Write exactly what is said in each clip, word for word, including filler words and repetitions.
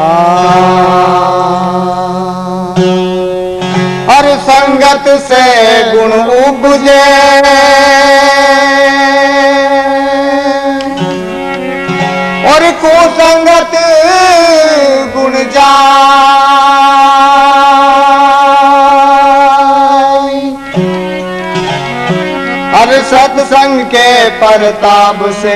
और संगत से गुण उपजे और कुसंगत गुण जाय। और सत्संग के परताप से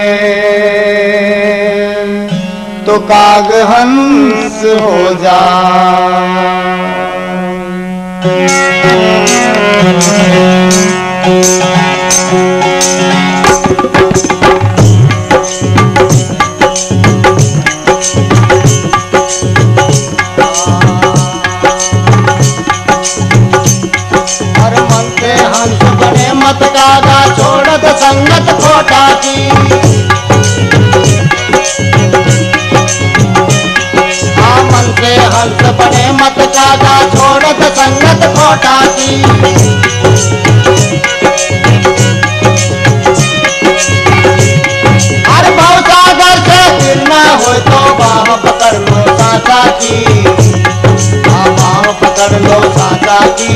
तो काग हंस हो जाए। मत कागा छोड़त संगत खोटा की। हाँ मन से हंस बने मत कागा छोड़त संगत खोटा की। हर भाव सागर से गिरना हो तो बाह पकड़ लो साचा की। हाँ बाह पकड़ लो साचा की।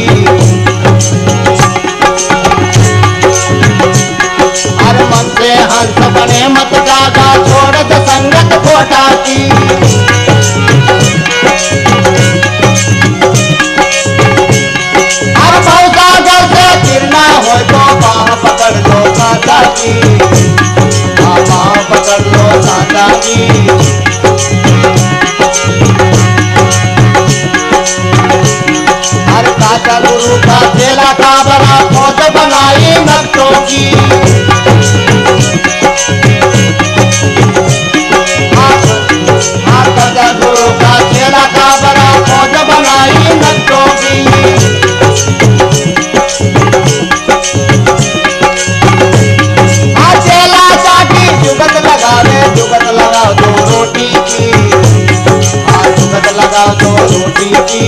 मन से हंस बने मत कागा छोड़त संगत खोटा की। हर भाव सागर से गिरना हो तो बाह पकड़ लो साचा की। हाँ बाह पकड़ लो साचा की। हर काका गुरु का चेला का बड़ा खोज बनाई नक्शों की। गुरु का चेला का बड़ा खोज बनाई नक्शों की। हाँ चेला चाटी जुगत लगावे जुगत लगाओ दो रोटी की। हाँ जुगत लगाओ दो रोटी की।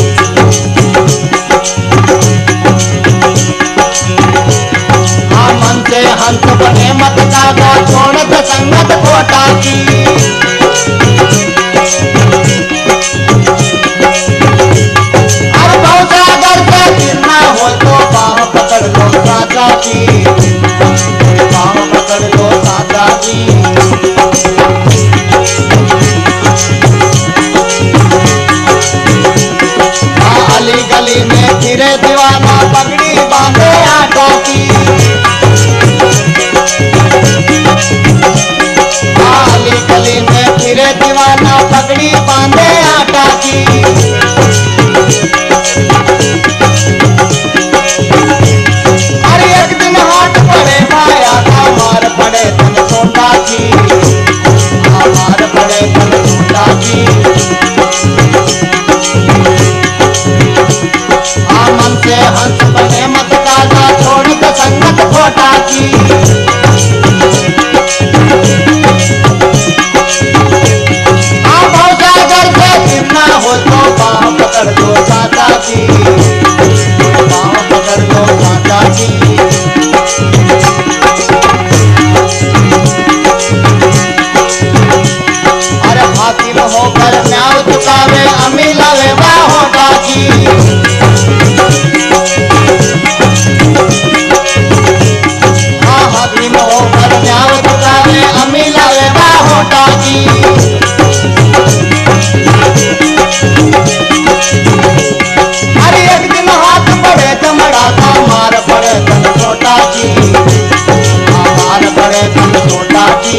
हाँ मन से हंस बने मत कागा छोड़त संगत खोटा की। पकड़ लो साचा की। बाह पकड़ लो साचा की। हाँ अली गली में फिरे दीवाना पगड़ी बांधे आटा की। हाँ अली गली में फिरे दीवाना पगड़ी बांधे आटा की। पड़े तन छोटा की। हमार पड़े तन छोटा की। हाँ मन से हंस बने मत कागा छोड़त संगत खोटा की। हाँ भाव सागर से गिरना हो तो बाह पकड़ लो साचा की। बाह पकड़ लो साचा की। होकर न्याय चुकावे अमीलावे बाहोटा की। हाँ हकीम होकर न्याय चुकावे अमीलावे बाहोटा की। हर एक दिन हाथ पड़े चमड़ा का मार पड़े तन छोटा की। हाँ मार पड़े तन छोटा की।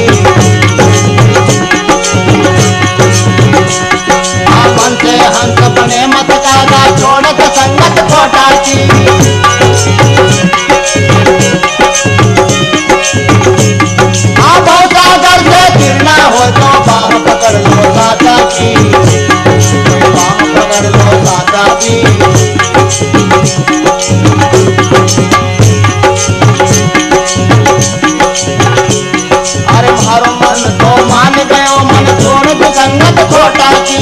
मन से हंस बने मत कागा छोड़त संगत खोटा की। हाँ भाव सागर से गिरना हो तो बाह पकड़ लो साचा की। बाह पकड़ लो साचा की। अरे मारो मन तो मान गयो मन छोड़ दो संगत खोटा की।